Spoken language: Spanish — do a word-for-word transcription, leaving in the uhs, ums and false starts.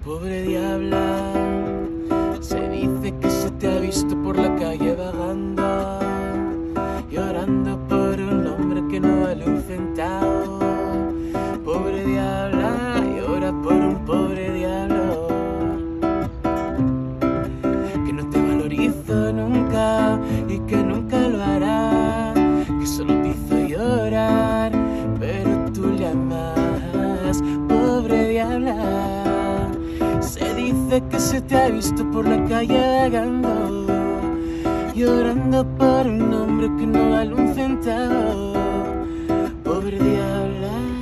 Pobre diabla, se dice que se te ha visto por la calle vagando, llorando por un hombre que no vale un centavo. Pobre diabla, llora por un pobre diablo que no te valorizó nunca y que nunca lo hará, que solo te hizo llorar, pero tú le amas. Pobre diabla, se dice que se te ha visto por la calle vagando, llorando por un hombre que no vale un centavo. Pobre diabla.